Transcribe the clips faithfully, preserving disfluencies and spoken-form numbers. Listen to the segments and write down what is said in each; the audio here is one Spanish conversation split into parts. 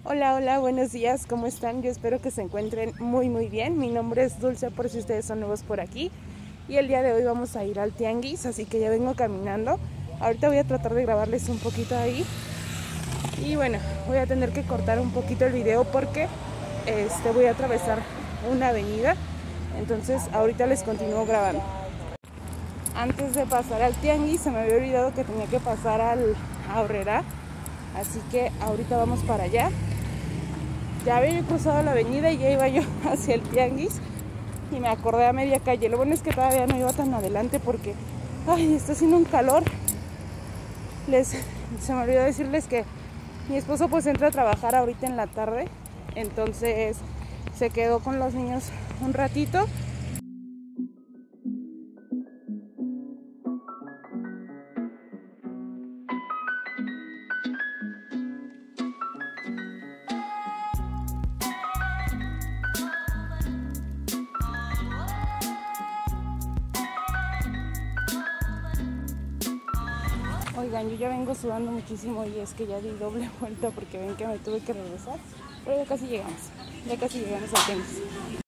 Hola, hola, buenos días, ¿cómo están? Yo espero que se encuentren muy muy bien. Mi nombre es Dulce, por si ustedes son nuevos por aquí. Y el día de hoy vamos a ir al tianguis, así que ya vengo caminando. Ahorita voy a tratar de grabarles un poquito ahí. Y bueno, voy a tener que cortar un poquito el video porque este, voy a atravesar una avenida. Entonces ahorita les continúo grabando. Antes de pasar al tianguis se me había olvidado que tenía que pasar al Aurrerá. Así que ahorita vamos para allá. Ya había cruzado la avenida y ya iba yo hacia el tianguis y me acordé a media calle. Lo bueno es que todavía no iba tan adelante porque ay, está haciendo un calor. Les, se me olvidó decirles que mi esposo pues entra a trabajar ahorita en la tarde, entonces se quedó con los niños un ratito. Oigan, yo ya vengo sudando muchísimo y es que ya di doble vuelta porque ven que me tuve que regresar, pero ya casi llegamos, ya casi llegamos al tianguis.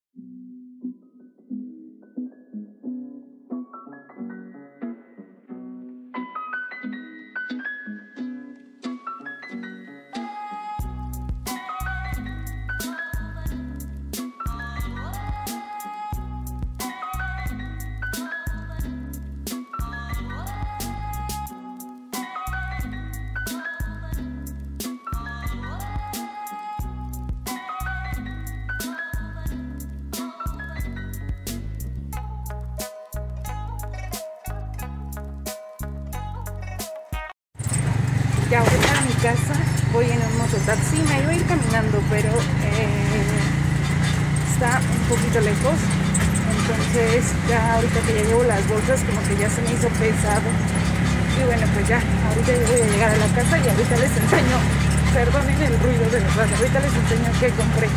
Ya voy a mi casa, voy en un mototaxi, me iba a ir caminando, pero eh, está un poquito lejos, entonces ya ahorita que ya llevo las bolsas como que ya se me hizo pesado. Y bueno, pues ya, ahorita yo voy a llegar a la casa y ahorita les enseño, perdonen el ruido de verdad, ahorita les enseño qué compré.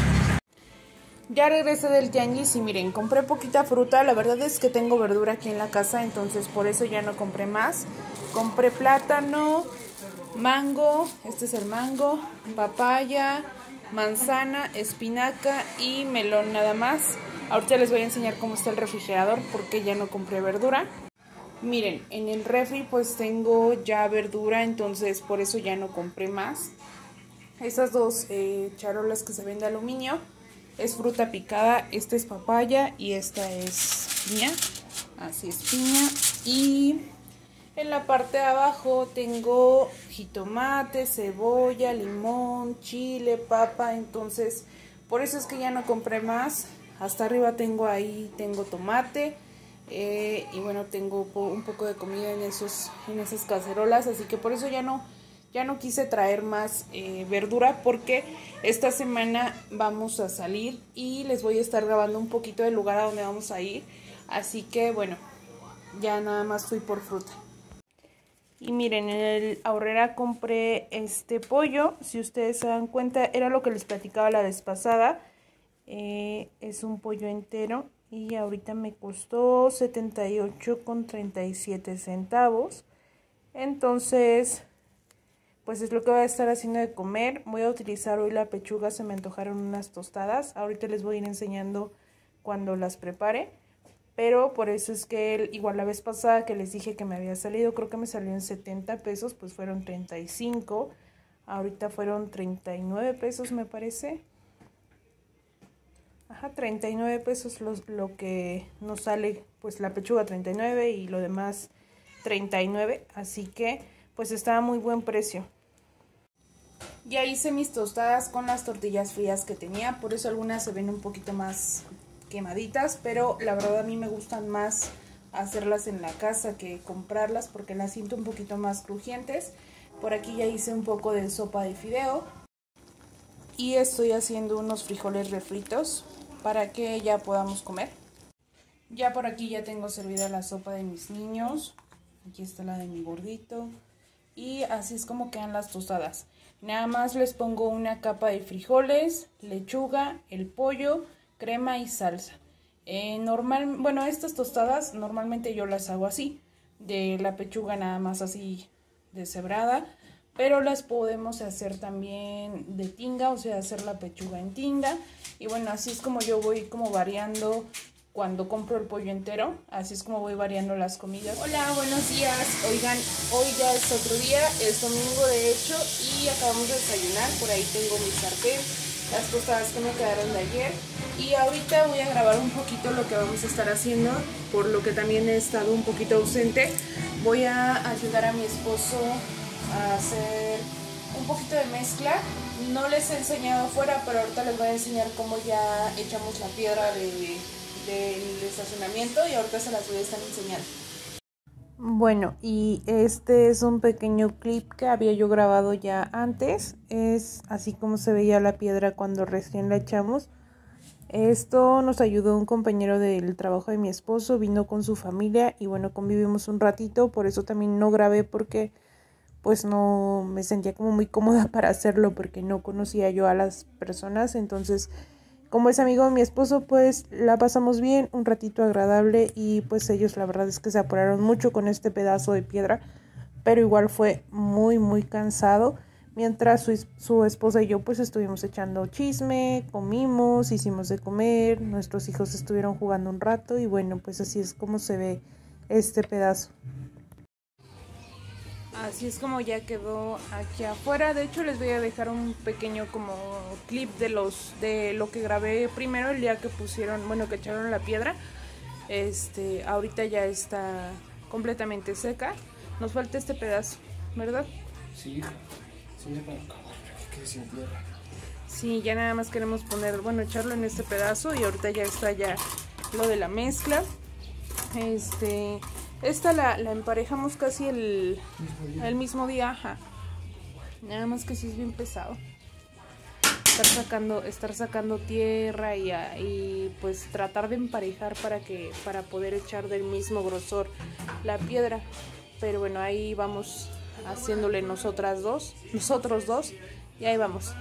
Ya regresé del tianguis y miren, compré poquita fruta, la verdad es que tengo verdura aquí en la casa, entonces por eso ya no compré más. Compré plátano, mango, este es el mango, papaya, manzana, espinaca y melón nada más. Ahorita les voy a enseñar cómo está el refrigerador porque ya no compré verdura. Miren, en el refri pues tengo ya verdura, entonces por eso ya no compré más. Esas dos eh, charolas que se ven de aluminio es fruta picada, esta es papaya y esta es piña, así es piña. Y en la parte de abajo tengo jitomate, cebolla, limón, chile, papa, entonces por eso es que ya no compré más. Hasta arriba tengo ahí, tengo tomate eh, y bueno, tengo un poco de comida en, esos, en esas cacerolas, así que por eso ya no, ya no quise traer más eh, verdura porque esta semana vamos a salir y les voy a estar grabando un poquito del lugar a donde vamos a ir, así que bueno, ya nada más fui por fruta. Y miren, en el Aurrerá compré este pollo, si ustedes se dan cuenta, era lo que les platicaba la vez pasada. Eh, es un pollo entero y ahorita me costó setenta y ocho con treinta y siete centavos. Entonces, pues es lo que voy a estar haciendo de comer. Voy a utilizar hoy la pechuga, se me antojaron unas tostadas. Ahorita les voy a ir enseñando cuando las prepare. Pero por eso es que igual la vez pasada que les dije que me había salido, creo que me salió en setenta pesos, pues fueron treinta y cinco. Ahorita fueron treinta y nueve pesos me parece. Ajá, treinta y nueve pesos lo, lo que nos sale, pues la pechuga treinta y nueve y lo demás treinta y nueve. Así que pues está a muy buen precio. Ya hice mis tostadas con las tortillas frías que tenía, por eso algunas se ven un poquito más quemaditas, pero la verdad a mí me gustan más hacerlas en la casa que comprarlas porque las siento un poquito más crujientes. Por aquí ya hice un poco de sopa de fideo y estoy haciendo unos frijoles refritos para que ya podamos comer. Ya por aquí ya tengo servida la sopa de mis niños, aquí está la de mi gordito y así es como quedan las tostadas. Nada más les pongo una capa de frijoles, lechuga, el pollo, crema y salsa. Eh, normal, bueno, estas tostadas normalmente yo las hago así, de la pechuga nada más así deshebrada, pero las podemos hacer también de tinga, o sea, hacer la pechuga en tinga. Y bueno, así es como yo voy como variando cuando compro el pollo entero, así es como voy variando las comidas. Hola, buenos días. Oigan, hoy ya es otro día, es domingo de hecho, y acabamos de desayunar. Por ahí tengo mi sartén, las tostadas que me quedaron de ayer. Y ahorita voy a grabar un poquito lo que vamos a estar haciendo, por lo que también he estado un poquito ausente. Voy a ayudar a mi esposo a hacer un poquito de mezcla. No les he enseñado afuera, pero ahorita les voy a enseñar cómo ya echamos la piedra de, del estacionamiento y ahorita se las voy a estar enseñando. Bueno, y este es un pequeño clip que había yo grabado ya antes. Es así como se veía la piedra cuando recién la echamos. Esto nos ayudó un compañero del trabajo de mi esposo, vino con su familia y bueno, convivimos un ratito. Por eso también no grabé, porque pues no me sentía como muy cómoda para hacerlo, porque no conocía yo a las personas. Entonces, como es amigo de mi esposo, pues la pasamos bien, un ratito agradable, y pues ellos la verdad es que se apuraron mucho con este pedazo de piedra, pero igual fue muy muy cansado. Mientras su, su esposa y yo pues estuvimos echando chisme, comimos, hicimos de comer, nuestros hijos estuvieron jugando un rato y bueno, pues así es como se ve este pedazo. Así es como ya quedó aquí afuera. De hecho les voy a dejar un pequeño como clip de los de lo que grabé primero el día que pusieron, bueno, que echaron la piedra. Este, ahorita ya está completamente seca. Nos falta este pedazo, ¿verdad? Sí, sí, ya para acabar, que quede sin tierra. Sí, ya nada más queremos poner, bueno, echarlo en este pedazo y ahorita ya está ya lo de la mezcla. Este, esta la, la emparejamos casi el mismo día, el mismo día, ajá. Nada más que sí es bien pesado. Estar sacando, estar sacando tierra y, y pues tratar de emparejar para que, para poder echar del mismo grosor la piedra. Pero bueno, ahí vamos haciéndole nosotras dos, nosotros dos, y ahí vamos.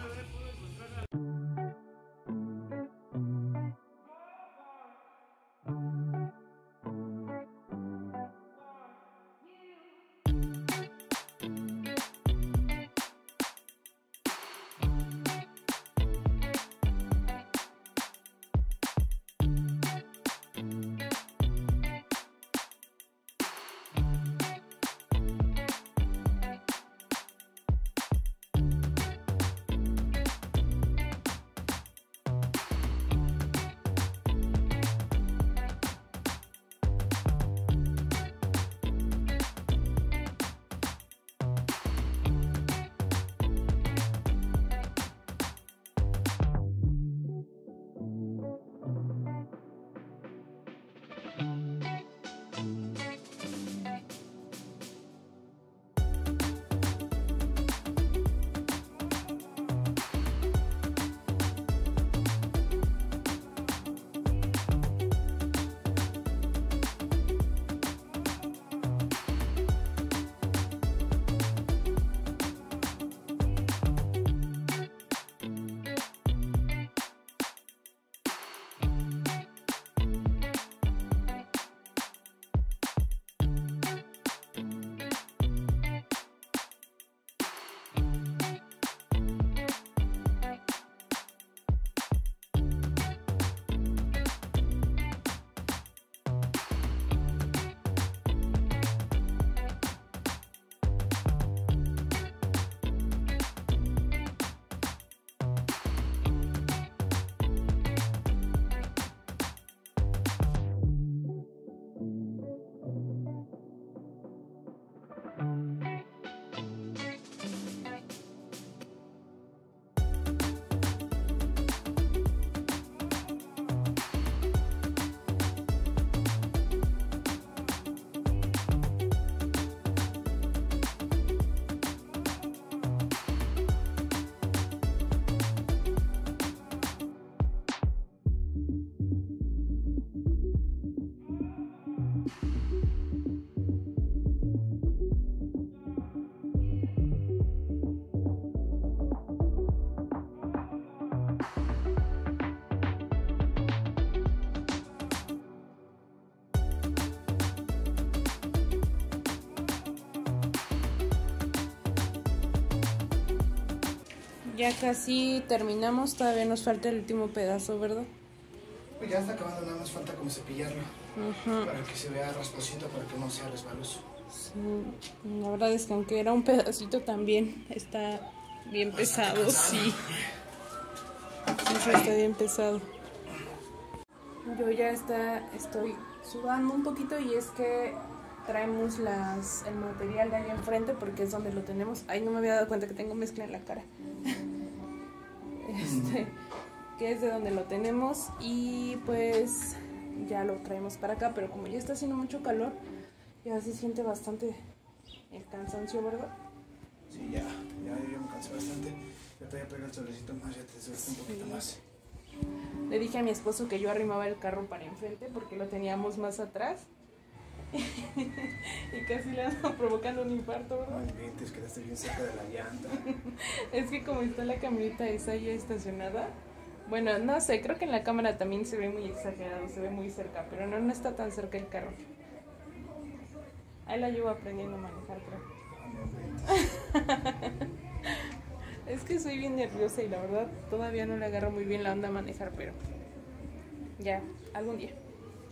ya casi terminamos, todavía nos falta el último pedazo, ¿verdad? Pues ya está acabando, nada más falta como cepillarlo. Uh-huh. Para que se vea rasposito, para que no sea resbaloso. Sí, la verdad es que aunque era un pedacito también está bien pesado, sí. Sí, sí, está bien pesado. Yo ya está, estoy sudando un poquito y es que traemos las, el material de ahí enfrente porque es donde lo tenemos. Ay, no me había dado cuenta que tengo mezcla en la cara. Este, que es de donde lo tenemos y pues ya lo traemos para acá, pero como ya está haciendo mucho calor, ya se siente bastante el cansancio, ¿verdad? Sí, ya, ya yo me cansé bastante. Ya te voy a pegar el solecito más, ya te desgaste un poquito sí. más. Le dije a mi esposo que yo arrimaba el carro para enfrente porque lo teníamos más atrás. Y casi le ando provocando un infarto, ¿verdad? No inventes, quedaste bien cerca de la llanta. Es que como está la camioneta esa ya estacionada, bueno, no sé, creo que en la cámara también se ve muy exagerado, se ve muy cerca, pero no, no está tan cerca el carro. Ahí la llevo aprendiendo a manejar, creo. Es que soy bien nerviosa y la verdad todavía no le agarro muy bien la onda a manejar, pero ya, algún día.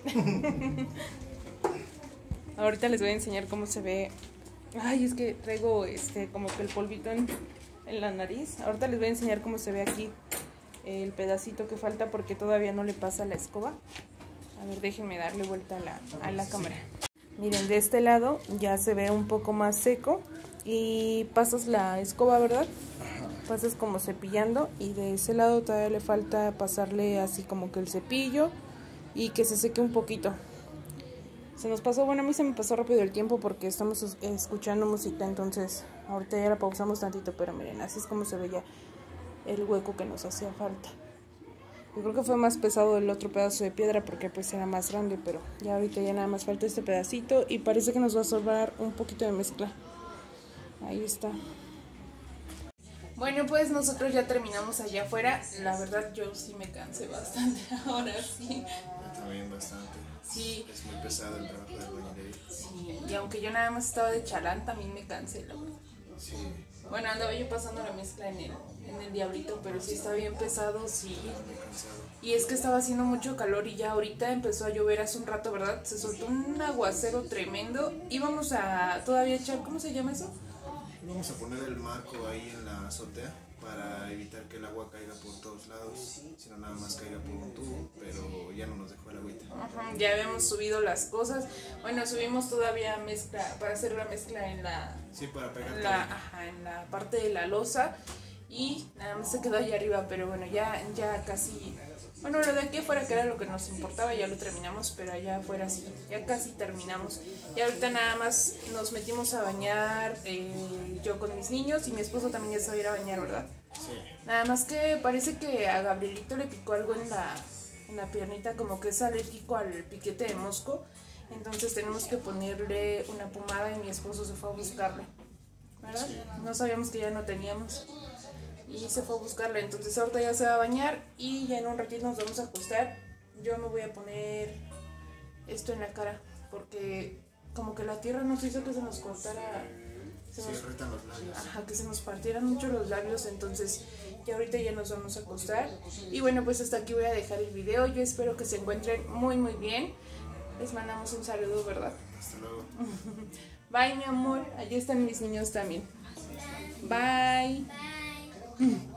Ahorita les voy a enseñar cómo se ve. Ay, es que traigo este como que el polvito en, en la nariz. Ahorita les voy a enseñar cómo se ve aquí el pedacito que falta porque todavía no le pasa la escoba. A ver, déjenme darle vuelta a la, a la cámara. Miren, de este lado ya se ve un poco más seco y pasas la escoba, ¿verdad? Pasas como cepillando y de ese lado todavía le falta pasarle así como que el cepillo y que se seque un poquito. Se nos pasó, bueno, a mí se me pasó rápido el tiempo porque estamos escuchando música, entonces ahorita ya la pausamos tantito, pero miren, así es como se ve ya el hueco que nos hacía falta. Yo creo que fue más pesado el otro pedazo de piedra porque pues era más grande, pero ya ahorita ya nada más falta este pedacito y parece que nos va a sobrar un poquito de mezcla. Ahí está. Bueno, pues nosotros ya terminamos allá afuera. La verdad yo sí me cansé bastante, ahora sí. Yo también bastante. Sí. Es muy pesado el trabajo de albañilería. Sí, y aunque yo nada más estaba de chalán, también me cansé, la verdad. Sí. Bueno, andaba yo pasando la mezcla en el, en el diablito, pero sí está bien pesado, sí. Y es que estaba haciendo mucho calor y ya ahorita empezó a llover hace un rato, ¿verdad? Se soltó un aguacero tremendo. Íbamos a todavía echar, ¿cómo se llama eso? Vamos a poner el marco ahí en la azotea para evitar que el agua caiga por todos lados, sino nada más caiga por un tubo, pero ya no nos dejó el agüita. Ajá, ya habíamos subido las cosas. Bueno, subimos todavía mezcla para hacer la mezcla en la, sí, para pegar la, ajá, en la parte de la losa y nada más se quedó allá arriba, pero bueno, ya, ya casi. Bueno, lo de aquí afuera que era lo que nos importaba, ya lo terminamos, pero allá afuera sí, ya casi terminamos. Y ahorita nada más nos metimos a bañar, eh, yo con mis niños y mi esposo también ya se va a ir a bañar, ¿verdad? Sí. Nada más que parece que a Gabrielito le picó algo en la, en la piernita, como que es alérgico al piquete de mosco, entonces tenemos que ponerle una pomada y mi esposo se fue a buscarla, ¿verdad? Sí. No sabíamos que ya no teníamos. Y se fue a buscarla, entonces ahorita ya se va a bañar y ya en un ratito nos vamos a acostar. Yo me voy a poner esto en la cara porque como que la tierra nos hizo que se nos cortara, se sí, nos, cortan los labios. Ajá, que se nos partieran mucho los labios, entonces ya ahorita ya nos vamos a acostar. Y bueno, pues hasta aquí voy a dejar el video. Yo espero que se encuentren muy muy bien. Les mandamos un saludo, ¿verdad? Hasta luego. Bye, mi amor. Allí están mis niños también. Bye. Bye.